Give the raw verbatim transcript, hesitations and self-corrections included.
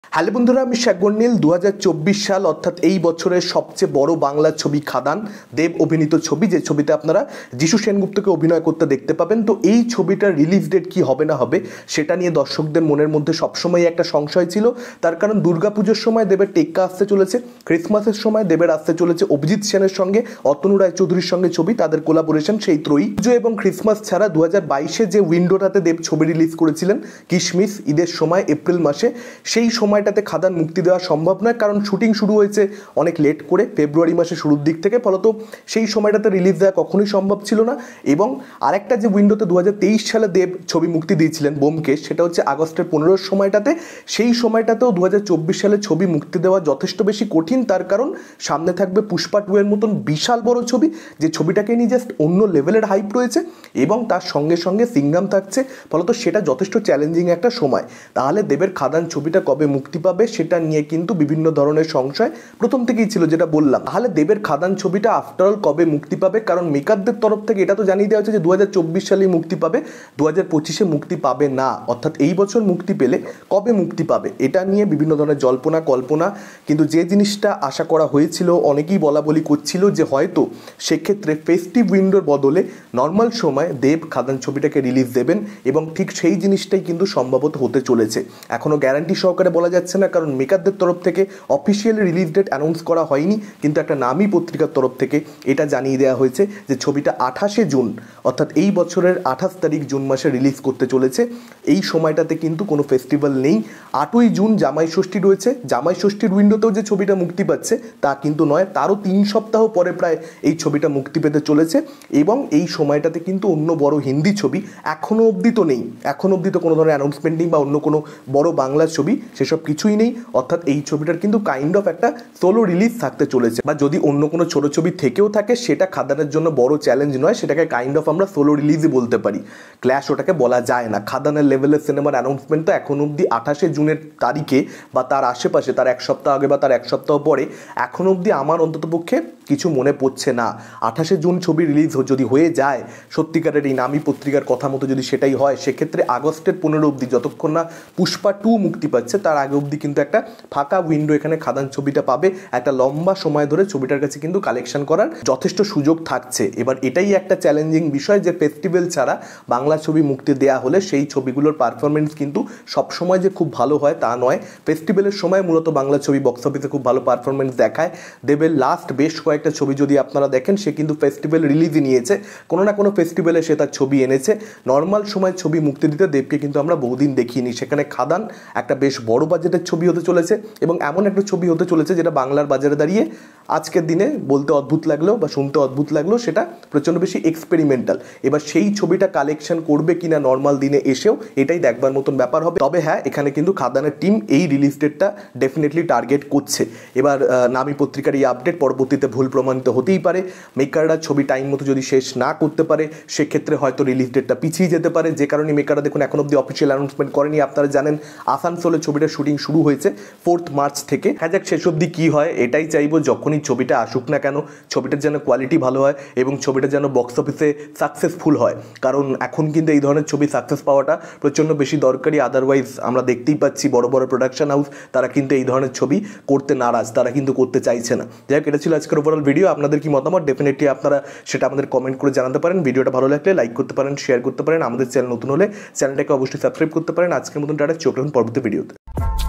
Hello বন্ধুরা, আমি সাগর নীল। দু হাজার চব্বিশ সাল অর্থাৎ এই বছরের সবচেয়ে বড় বাংলা ছবি খাদান, দেব অভিনীত ছবি, যে ছবিতে আপনারা যিশু সেনগুপ্তকে অভিনয় করতে দেখতে পাবেন। তো এই ছবিটার রিলিজ ডেট কি হবে না হবে সেটা নিয়ে দর্শকদের মনের মধ্যে সবসময় একটা সংশয় ছিল। তার কারণ দুর্গাপুজোর সময় দেবের টেক্কা আসতে চলেছে, ক্রিসমাসের সময় দেবের আসতে চলেছে অভিজিৎ সেনের সঙ্গে অতনু রায়চৌধুরীর সঙ্গে ছবি, তাদের কোলাবোরেশন সেই ত্রয়ী। পুজো এবং ক্রিসমাস ছাড়া দু হাজার বাইশে যে উইন্ডোটাতে দেব ছবি রিলিজ করেছিলেন কিশমিশ ঈদের সময় এপ্রিল মাসে, সেই সময়টাতে খাদান মুক্তি দেওয়া সম্ভব নয়, কারণ শুটিং শুরু হয়েছে অনেক লেট করে ফেব্রুয়ারি মাসে শুরুর দিক থেকে, ফলত সেই সময়টাতে রিলিজ দেওয়া কখনোই সম্ভব ছিল না। এবং আরেকটা যে উইন্ডোতে দু হাজার তেইশ সালে দেব ছবি মুক্তি দিয়েছিলেন বোমকেশ, সেটা হচ্ছে আগস্টের পনেরোর সময়টাতে। সেই সময়টাতেও দু হাজার চব্বিশ সালে ছবি মুক্তি দেওয়া যথেষ্ট বেশি কঠিন, তার কারণ সামনে থাকবে পুষ্পা টু এর মতন বিশাল বড় ছবি, যে ছবিটাকে নিয়ে জাস্ট অন্য লেভেলের হাইপ রয়েছে, এবং তার সঙ্গে সঙ্গে সিঙ্গাম থাকছে, ফলত সেটা যথেষ্ট চ্যালেঞ্জিং একটা সময়। তাহলে দেবের খাদান ছবিটা কবে মুক্তি পাবে সেটা নিয়ে কিন্তু বিভিন্ন ধরনের সংশয় প্রথম থেকেই ছিল, যেটা বললাম। তাহলে দেবের খাদান ছবিটা আফটারঅল কবে মুক্তি পাবে, কারণ মেকারদের তরফ থেকে এটা তো জানিয়ে দেওয়া হচ্ছে যে দু হাজার চব্বিশ সালেই মুক্তি পাবে, দু হাজার পঁচিশে মুক্তি পাবে না, অর্থাৎ এই বছর মুক্তি পেলে কবে মুক্তি পাবে এটা নিয়ে বিভিন্ন ধরনের জল্পনা কল্পনা। কিন্তু যে জিনিসটা আশা করা হয়েছিল, অনেকেই বলা বলি করছিল যে হয়তো সেক্ষেত্রে ফেস্টিভ উইন্ডোর বদলে নর্মাল সময় দেব খাদান ছবিটাকে রিলিজ দেবেন, এবং ঠিক সেই জিনিসটাই কিন্তু সম্ভবত হতে চলেছে। এখনও গ্যারান্টি সহকারে বলা যাচ্ছে না, কারণ মেকারদের তরফ থেকে অফিসিয়ালি রিলিজ ডেট অ্যানাউন্স করা হয়নি, কিন্তু একটা নামী পত্রিকার তরফ থেকে এটা জানিয়ে দেওয়া হয়েছে যে ছবিটা আঠাশে জুন অর্থাৎ এই বছরের আঠাশ তারিখ জুন মাসে রিলিজ করতে চলেছে। এই সময়টাতে কিন্তু কোনো ফেস্টিভ্যাল নেই। আটই জুন জামাই ষষ্ঠী রয়েছে, জামাই ষষ্ঠীর উইন্ডোতেও যে ছবিটা মুক্তি পাচ্ছে তা কিন্তু নয়, তারও তিন সপ্তাহ পরে প্রায় এই ছবিটা মুক্তি পেতে চলেছে। এবং এই সময়টাতে কিন্তু অন্য বড় হিন্দি ছবি এখনও অবধি তো নেই, এখনও অবধি তো কোনো ধরনের অ্যানাউন্সমেন্ট নেই বা অন্য কোনো বড় বাংলা ছবি সেসব কিছুই নেই, অর্থাৎ এই ছবিটার কিন্তু কাইন্ড অফ একটা সোলো রিলিজ থাকতে চলেছে। বা যদি অন্য কোনো ছোট ছবি থেকেও থাকে সেটা খাদানের জন্য বড় চ্যালেঞ্জ নয়, সেটাকে কাইন্ড অফ আমরা সোলো রিলিজই বলতে পারি। ক্ল্যাশ ওটাকে বলা যায় না। খাদানের লেভেলের সিনেমার অ্যানাউন্সমেন্ট তো এখন অবধি আঠাশে জুনের তারিখে বা তার আশেপাশে, তার এক সপ্তাহ আগে বা তার এক সপ্তাহ পরে এখন অবধি আমার অন্ততপক্ষে কিছু মনে পড়ছে না। আঠাশে জুন ছবি রিলিজ যদি হয়ে যায়, সত্যিকারের এই নামী পত্রিকার কথা মতো যদি সেটাই হয়, সেক্ষেত্রে আগস্টের পনেরো অবধি, যতক্ষণ না পুষ্পা টু মুক্তি পাচ্ছে তার আগে অবধি কিন্তু একটা ফাঁকা উইন্ডো এখানে খাদান ছবিটা পাবে। একটা লম্বা সময় ধরে ছবিটার কাছে কিন্তু কালেকশন করার যথেষ্ট সুযোগ থাকছে। এবার এটাই একটা চ্যালেঞ্জিং বিষয় যে ফেস্টিভ্যাল ছাড়া বাংলা ছবি মুক্তি দেওয়া হলে সেই ছবিগুলোর পারফরমেন্স কিন্তু সবসময় যে খুব ভালো হয় তা নয়। ফেস্টিভ্যালের সময় মূলত বাংলা ছবি বক্স অফিসে খুব ভালো পারফরমেন্স দেখায়। দেবের লাস্ট বেশ কয়েকটা ছবি যদি আপনারা দেখেন, সে কিন্তু ফেস্টিভ্যাল রিলিজই নিয়েছে, কোনো না কোনো ফেস্টিভ্যালে সে তার ছবি এনেছে। নর্মাল সময় ছবি মুক্তি দিতে দেবকে কিন্তু আমরা বহুদিন দেখিনি, সেখানে খাদান একটা বেশ বড় বাজেটের ছবি হতে চলেছে, এবং এমন একটা ছবি হতে চলেছে যেটা বাংলার বাজারে দাঁড়িয়ে আজকের দিনে বলতে অদ্ভুত লাগলেও বা শুনতে অদ্ভুত লাগলেও সেটা প্রচণ্ড বেশি এক্সপেরিমেন্টাল। এবার সেই ছবিটা কালেকশন করবে কিনা নর্মাল দিনে এসেও এটাই দেখবার মতন ব্যাপার হবে। তবে হ্যাঁ, এখানে কিন্তু খাদানের টিম এই রিলিজ ডেটটা ডেফিনেটলি টার্গেট করছে। এবার নামী পত্রিকার এই আপডেট পরবর্তীতে ভুল প্রমাণিত হতেই পারে। মেকাররা ছবি টাইম মতো যদি শেষ না করতে পারে, সেক্ষেত্রে হয়তো রিলিজ ডেটটা পিছিয়ে যেতে পারে, যে কারণে মেকাররা দেখুন এখন অব্দি অফিসিয়াল অ্যানাউন্সমেন্ট করেনি। আপনারা জানেন আসানসোলে ছবিটার শুটিং শুরু হয়েছে ফোর্থ মার্চ থেকে। হ্যাঁ, যাক শেষ অবধি কী হয়, এটাই চাইবো যখনই ছবিটা আসুক না কেন, ছবিটার যেন কোয়ালিটি ভালো হয় এবং ছবিটা যেন বক্স অফিসে সাকসেসফুল হয়, কারণ এখন কিন্তু এই ধরনের ছবি সাকসেস পাওয়াটা প্রচণ্ড বেশি দরকারি। আদারওয়াইজ আমরা দেখতেই পাচ্ছি বড় বড় প্রোডাকশন হাউস তারা কিন্তু এই ধরনের ছবি করতে নারাজ, তারা কিন্তু করতে চাইছে না। যাই হোক, এটা ছিল আজকের ওভারঅল ভিডিও। আপনাদের কি মতামত ডেফিনেটলি আপনারা সেটা আমাদের কমেন্ট করে জানাতে পারেন। ভিডিওটা ভালো লাগলে লাইক করতে পারেন, শেয়ার করতে পারেন। আমাদের চ্যানেল নতুন হলে চ্যানেলটাকে অবশ্যই সাবস্ক্রাইব করতে পারেন। আজকের মতন টাটা, চোখ রাখুন পরবর্তী ভিডিওতে।